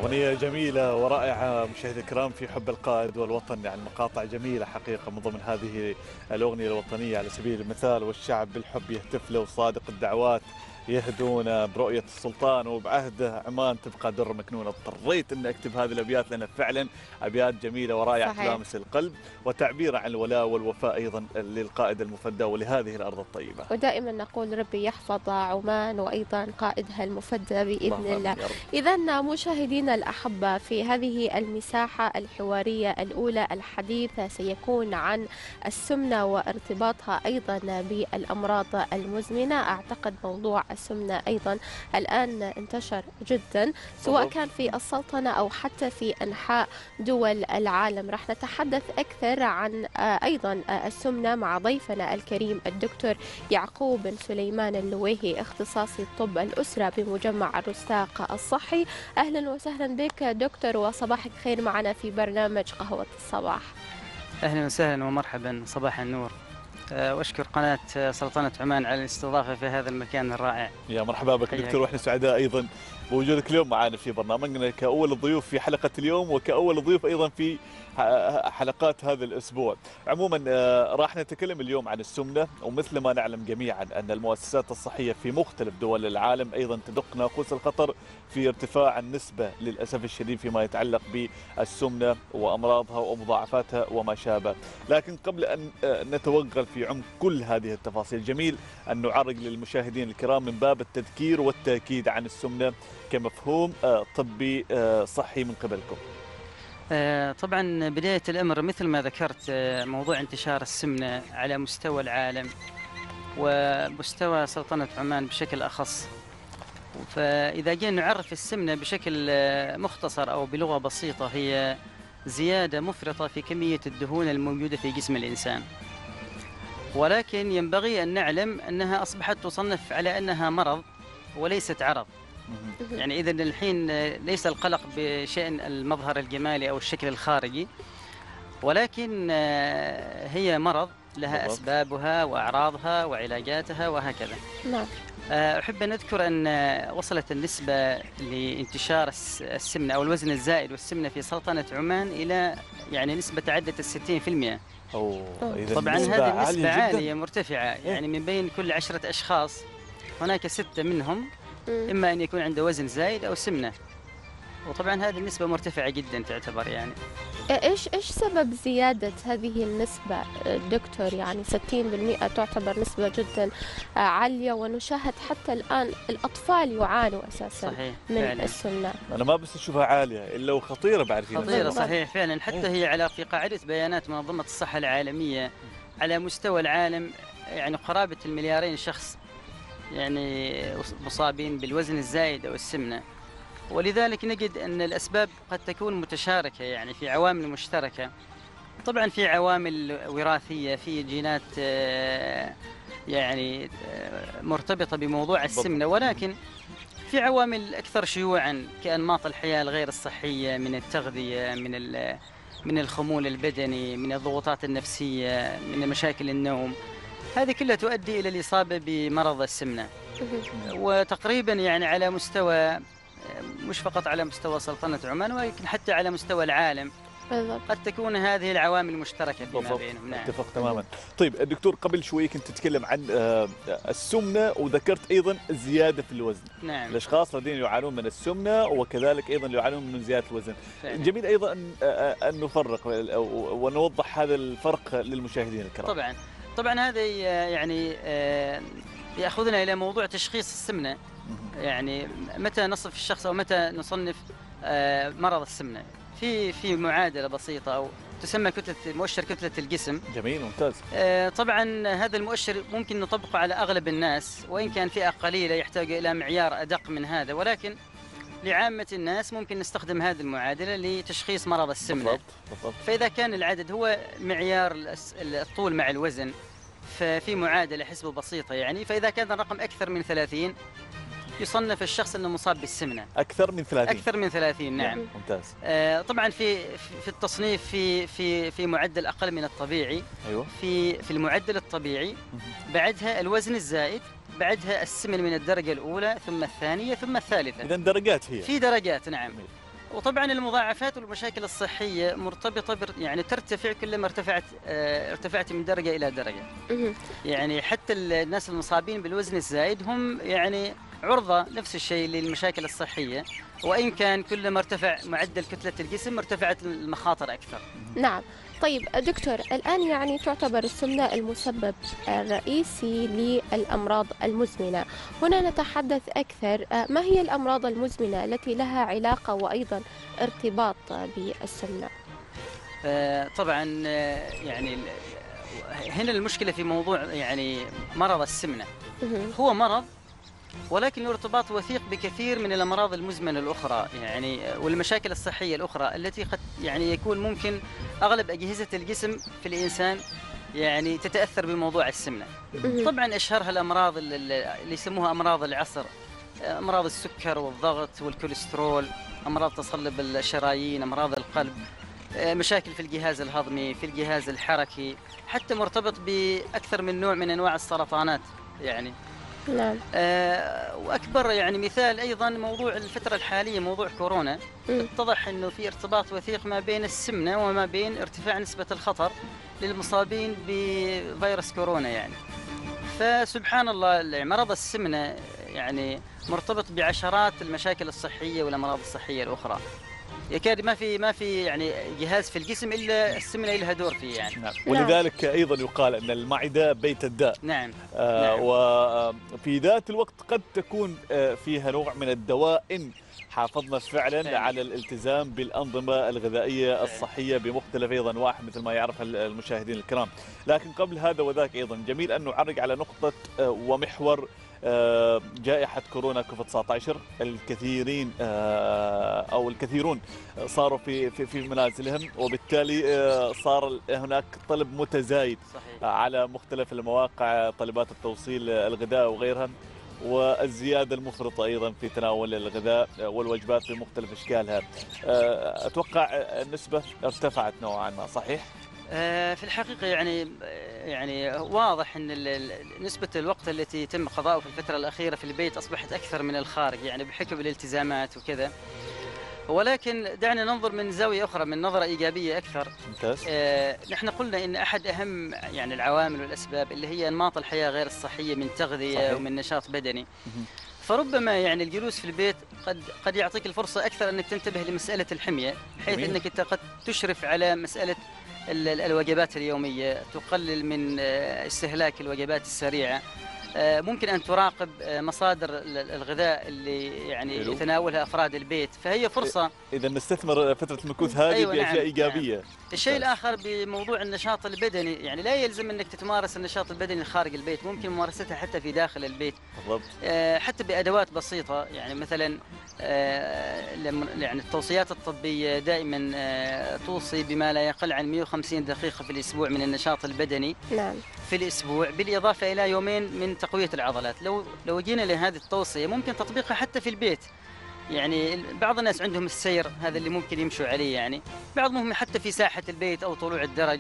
أغنية جميلة ورائعة مشاهدي الكرام في حب القائد والوطن، يعني مقاطع جميلة حقيقة من ضمن هذه الأغنية الوطنية على سبيل المثال. والشعب بالحب يهتف له وصادق الدعوات يهدون برؤية السلطان وبعهده عمان تبقى در مكنونة. اضطريت أن أكتب هذه الأبيات لأن فعلا أبيات جميلة ورائعة صحيح. تلامس القلب وتعبير عن الولاء والوفاء أيضا للقائد المفدى ولهذه الأرض الطيبة. ودائما نقول ربي يحفظ عمان وأيضا قائدها المفدى بإذن اللهم الله. آمين يا رب. إذا مشاهدينا الأحبة، في هذه المساحة الحوارية الأولى الحديث سيكون عن السمنة وارتباطها أيضا بالأمراض المزمنة. أعتقد موضوع السمنة أيضا الآن انتشر جدا سواء كان في السلطنة أو حتى في أنحاء دول العالم. رح نتحدث أكثر عن أيضا السمنة مع ضيفنا الكريم الدكتور يعقوب بن سليمان اللويهي، اختصاصي طب الأسرة بمجمع الرستاق الصحي. أهلا وسهلا بك دكتور وصباحك خير معنا في برنامج قهوة الصباح. أهلا وسهلا ومرحبا، صباح النور. وأشكر قناة سلطنة عمان على الاستضافة في هذا المكان الرائع. يا مرحبا بك دكتور، واحنا سعداء ايضا بوجودك اليوم معنا في برنامجنا كأول الضيوف في حلقة اليوم وكأول ضيوف ايضا في حلقات هذا الاسبوع. عموما راح نتكلم اليوم عن السمنة، ومثل ما نعلم جميعا ان المؤسسات الصحية في مختلف دول العالم ايضا تدق ناقوس الخطر في ارتفاع النسبة للاسف الشديد فيما يتعلق بالسمنة وامراضها ومضاعفاتها وما شابه. لكن قبل ان نتوغل في عمق كل هذه التفاصيل، جميل ان نعرج للمشاهدين الكرام من باب التذكير والتاكيد عن السمنة كمفهوم طبي صحي من قبلكم. طبعا بداية الأمر مثل ما ذكرت، موضوع انتشار السمنة على مستوى العالم ومستوى سلطنة عمان بشكل أخص. فإذا جينا نعرف السمنة بشكل مختصر أو بلغة بسيطة، هي زيادة مفرطة في كمية الدهون الموجودة في جسم الإنسان، ولكن ينبغي أن نعلم أنها أصبحت تصنف على أنها مرض وليست عرض. يعني إذن الحين ليس القلق بشأن المظهر الجمالي أو الشكل الخارجي، ولكن هي مرض لها أسبابها وأعراضها وعلاجاتها وهكذا. نعم. أحب أن أذكر أن وصلت النسبة لانتشار السمنة أو الوزن الزائد والسمنة في سلطنة عمان إلى يعني نسبة تعدت 60%. طبعا هذه النسبة عالية مرتفعة، يعني من بين كل 10 أشخاص هناك 6 منهم إما أن يكون عنده وزن زايد أو سمنة، وطبعا هذه النسبة مرتفعة جدا تعتبر. يعني إيش سبب زيادة هذه النسبة دكتور؟ يعني 60% تعتبر نسبة جدا عالية، ونشاهد حتى الآن الأطفال يعانوا أساسا صحيح من فعلا. السمنة. أنا ما بس أشوفها عالية إلا وخطيرة بعد في خطيرة صحيح فعلا. حتى هي في قاعدة بيانات منظمة الصحة العالمية على مستوى العالم يعني قرابة 2,000,000,000 شخص يعني مصابين بالوزن الزايد أو السمنة. ولذلك نجد أن الأسباب قد تكون متشاركة، يعني في عوامل مشتركة. طبعا في عوامل وراثية، في جينات يعني مرتبطة بموضوع السمنة، ولكن في عوامل أكثر شيوعا كأنماط الحياة الغير الصحية، من التغذية، من الخمول البدني، من الضغوطات النفسية، من مشاكل النوم. هذه كلها تؤدي إلى الإصابة بمرض السمنة. وتقريبا يعني على مستوى، مش فقط على مستوى سلطنة عمان ولكن حتى على مستوى العالم قد تكون هذه العوامل مشتركة فيما بينهم. نعم. اتفق تماما. طيب الدكتور، قبل شوي كنت تتكلم عن السمنة وذكرت أيضا الزيادة في الوزن. نعم. الأشخاص الذين يعانون من السمنة وكذلك أيضا يعانون من زيادة الوزن. فعلا. جميل أيضا أن نفرق ونوضح هذا الفرق للمشاهدين الكرام. طبعا هذا يعني يأخذنا إلى موضوع تشخيص السمنة. يعني متى نصف الشخص أو متى نصنف مرض السمنة؟ في معادلة بسيطة أو تسمى مؤشر كتلة الجسم. جميل ممتاز. طبعا هذا المؤشر ممكن نطبقه على أغلب الناس، وإن كان فئة قليلة يحتاج إلى معيار أدق من هذا، ولكن لعامة الناس ممكن نستخدم هذه المعادلة لتشخيص مرض السمنة. بالضبط. فإذا كان العدد هو معيار الطول مع الوزن، ففي معادلة حسبة بسيطة يعني، فإذا كان الرقم أكثر من 30 يصنف الشخص أنه مصاب بالسمنة. أكثر من 30. أكثر من 30 نعم. ممتاز. طبعا في التصنيف في معدل أقل من الطبيعي. أيوة. في المعدل الطبيعي، بعدها الوزن الزائد، بعدها السمن من الدرجة الأولى ثم الثانية ثم الثالثة. إذا درجات هي. في درجات نعم. وطبعا المضاعفات والمشاكل الصحيه مرتبطه يعني ترتفع كلما ارتفعت من درجه الى درجه. يعني حتى الناس المصابين بالوزن الزايد هم يعني عرضه نفس الشيء للمشاكل الصحيه، وان كان كلما ارتفع معدل كتله الجسم ارتفعت المخاطر اكثر. نعم. طيب دكتور، الآن يعني تعتبر السمنة المسبب الرئيسي للأمراض المزمنة. هنا نتحدث أكثر، ما هي الأمراض المزمنة التي لها علاقة وأيضا ارتباط بالسمنة؟ طبعا يعني هنا المشكلة في موضوع يعني مرض السمنة. هو مرض ولكن له ارتباط وثيق بكثير من الأمراض المزمنة الأخرى يعني والمشاكل الصحية الأخرى التي قد يعني يكون ممكن أغلب أجهزة الجسم في الإنسان يعني تتأثر بموضوع السمنة. طبعا أشهرها الأمراض اللي يسموها أمراض العصر، أمراض السكر والضغط والكوليسترول، أمراض تصلب الشرايين، أمراض القلب، مشاكل في الجهاز الهضمي، في الجهاز الحركي، حتى مرتبط بأكثر من نوع من أنواع السرطانات يعني. نعم. وأكبر يعني مثال أيضا موضوع الفترة الحالية، موضوع كورونا. اتضح أنه في ارتباط وثيق ما بين السمنة وما بين ارتفاع نسبة الخطر للمصابين بفيروس كورونا يعني. فسبحان الله مرض السمنة يعني مرتبط بعشرات المشاكل الصحية والأمراض الصحية الأخرى. يكاد ما في يعني جهاز في الجسم الا السمنه لها دور فيه يعني. نعم. ولذلك ايضا يقال ان المعده بيت الداء. نعم. نعم. وفي ذات الوقت قد تكون فيها نوع من الدواء ان حافظنا فعلا نعم. على الالتزام بالانظمه الغذائيه الصحيه بمختلف ايضا انواعها مثل ما يعرف المشاهدين الكرام. لكن قبل هذا وذاك ايضا جميل ان نعرج على نقطه ومحور جائحة كورونا كوفيد 19. الكثيرين أو الكثيرون صاروا في منازلهم، وبالتالي صار هناك طلب متزايد صحيح. على مختلف المواقع، طلبات التوصيل الغذاء وغيرها، والزيادة المفرطة أيضا في تناول الغذاء والوجبات بمختلف أشكالها. أتوقع النسبة ارتفعت نوعا ما، صحيح؟ في الحقيقة يعني واضح أن نسبة الوقت التي يتم قضاؤه في الفترة الأخيرة في البيت أصبحت أكثر من الخارج يعني بحكم الالتزامات وكذا. ولكن دعنا ننظر من زاوية أخرى، من نظرة إيجابية أكثر. ممتاز. نحن قلنا إن أحد أهم يعني العوامل والأسباب اللي هي أنماط الحياة غير الصحية من تغذية صحيح. ومن نشاط بدني. فربما يعني الجلوس في البيت قد يعطيك الفرصة أكثر أنك تنتبه لمسألة الحمية، بحيث أنك أنت قد تشرف على مسألة الوجبات اليومية، تقلل من استهلاك الوجبات السريعة. ممكن أن تراقب مصادر الغذاء اللي يعني يتناولها أفراد البيت، فهي فرصة. إذا نستثمر فترة المكوث هذه أيوة بأشياء نعم. إيجابية. نعم. الشيء الآخر بموضوع النشاط البدني، يعني لا يلزم أنك تتمارس النشاط البدني خارج البيت، ممكن ممارستها حتى في داخل البيت. بالضبط. حتى بأدوات بسيطة، يعني مثلا يعني التوصيات الطبية دائما توصي بما لا يقل عن 150 دقيقة في الأسبوع من النشاط البدني. نعم. في الأسبوع، بالإضافة إلى يومين من تقوية العضلات. لو جينا لهذه التوصية ممكن تطبيقها حتى في البيت. يعني بعض الناس عندهم السير هذا اللي ممكن يمشوا عليه، يعني بعضهم حتى في ساحة البيت أو طلوع الدرج.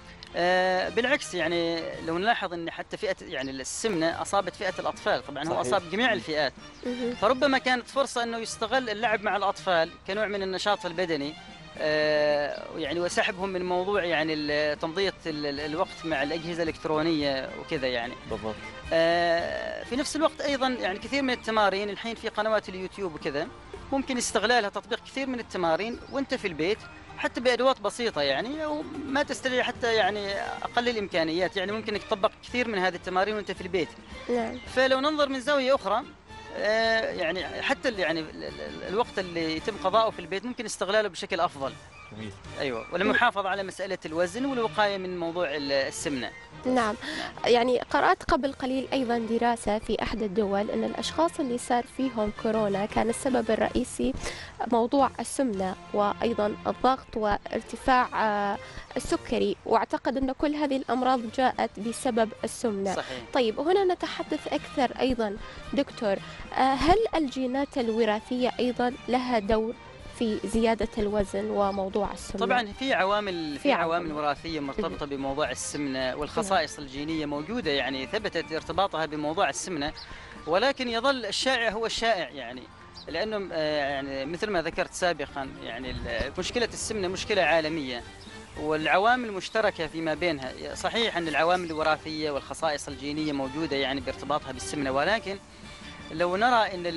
بالعكس يعني لو نلاحظ أن حتى فئة يعني السمنة أصابت فئة الأطفال، طبعا هو أصاب جميع الفئات. فربما كانت فرصة أنه يستغل اللعب مع الأطفال كنوع من النشاط البدني، يعني وسحبهم من موضوع يعني تمضية الوقت مع الأجهزة الإلكترونية وكذا يعني. بالضبط. في نفس الوقت أيضا يعني كثير من التمارين الحين في قنوات اليوتيوب وكذا ممكن استغلالها، تطبيق كثير من التمارين وانت في البيت حتى بأدوات بسيطة يعني، أو ما تستطيع حتى يعني أقل الإمكانيات، يعني ممكن انك تطبق كثير من هذه التمارين وانت في البيت. نعم. فلو ننظر من زاوية أخرى، يعني حتى يعني الوقت اللي يتم قضاؤه في البيت ممكن استغلاله بشكل أفضل. جميل. أيوة، والمحافظة على مسألة الوزن والوقاية من موضوع السمنة. نعم. يعني قرأت قبل قليل أيضا دراسة في أحد الدول أن الأشخاص اللي صار فيهم كورونا كان السبب الرئيسي موضوع السمنة وأيضا الضغط وارتفاع السكري، واعتقد أن كل هذه الأمراض جاءت بسبب السمنة. صحيح. طيب هنا نتحدث أكثر أيضا دكتور، هل الجينات الوراثية أيضا لها دور في زيادة الوزن وموضوع السمنة؟ طبعا في عوامل وراثية مرتبطة بموضوع السمنة، والخصائص الجينية موجودة يعني ثبتت ارتباطها بموضوع السمنة، ولكن يظل الشائع هو الشائع يعني. لانه يعني مثل ما ذكرت سابقا، يعني مشكله السمنه مشكله عالميه، والعوامل المشتركه فيما بينها. صحيح ان العوامل الوراثيه والخصائص الجينيه موجوده يعني بارتباطها بالسمنه، ولكن لو نرى ان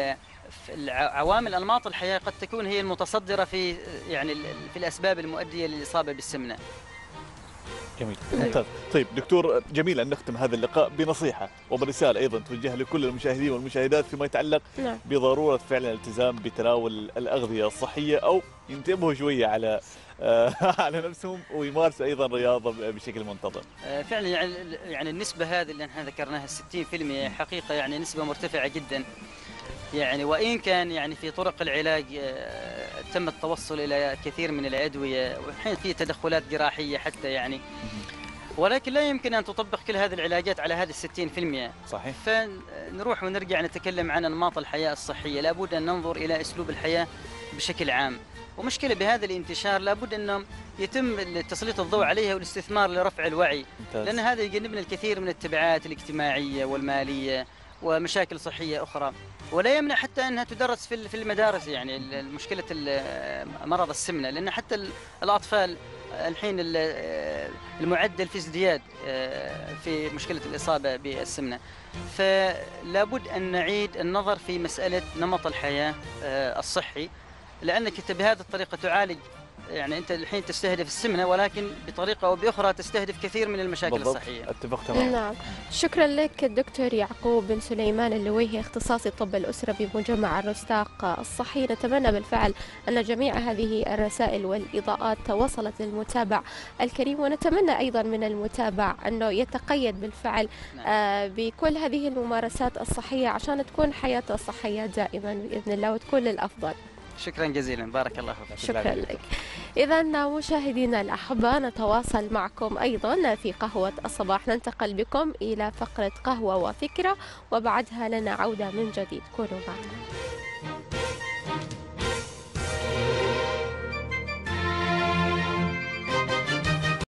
عوامل انماط الحياه قد تكون هي المتصدره في يعني في الاسباب المؤديه للاصابه بالسمنه. جميل، ممتاز. طيب دكتور، جميل أن نختم هذا اللقاء بنصيحة وبرسالة أيضا توجهها لكل المشاهدين والمشاهدات فيما يتعلق نعم. بضرورة فعلا الالتزام بتناول الأغذية الصحية، أو ينتبهوا شوية على على نفسهم ويمارسوا أيضا رياضة بشكل منتظم. فعلا يعني النسبة هذه اللي نحن ذكرناها 60% حقيقة يعني نسبة مرتفعة جدا. يعني وإن كان يعني في طرق العلاج تم التوصل إلى كثير من الأدوية، وحين في تدخلات جراحية حتى يعني، ولكن لا يمكن أن تطبق كل هذه العلاجات على هذه 60%. صحيح. فنروح ونرجع نتكلم عن أنماط الحياة الصحية. لابد أن ننظر إلى أسلوب الحياة بشكل عام، ومشكلة بهذا الانتشار لابد أنه يتم تسليط الضوء عليها والاستثمار لرفع الوعي. ممتاز. لأن هذا يجنبنا الكثير من التبعات الاجتماعية والمالية ومشاكل صحية أخرى، ولا يمنع حتى أنها تدرس في المدارس. يعني مشكلة مرض السمنة، لأن حتى الأطفال الحين المعدل في ازدياد في مشكلة الإصابة بالسمنة. فلا بد أن نعيد النظر في مسألة نمط الحياة الصحي، لأنك بهذه الطريقة تعالج. يعني أنت الحين تستهدف السمنة، ولكن بطريقة أو بأخرى تستهدف كثير من المشاكل بالضبط. الصحية. اتفق تماما. نعم، شكرا لك الدكتور يعقوب بن سليمان اللويهي، اختصاصي طب الأسرة بمجمع الرستاق الصحي. نتمنى بالفعل أن جميع هذه الرسائل والإضاءات وصلت للمتابع الكريم، ونتمنى أيضا من المتابع أنه يتقيد بالفعل بكل هذه الممارسات الصحية عشان تكون حياته صحية دائما بإذن الله وتكون للأفضل. شكرا جزيلا، بارك الله فيك. شكرا لك. إذا مشاهدينا الأحباء، نتواصل معكم أيضا في قهوة الصباح. ننتقل بكم إلى فقرة قهوة وفكرة، وبعدها لنا عودة من جديد. كونوا معنا.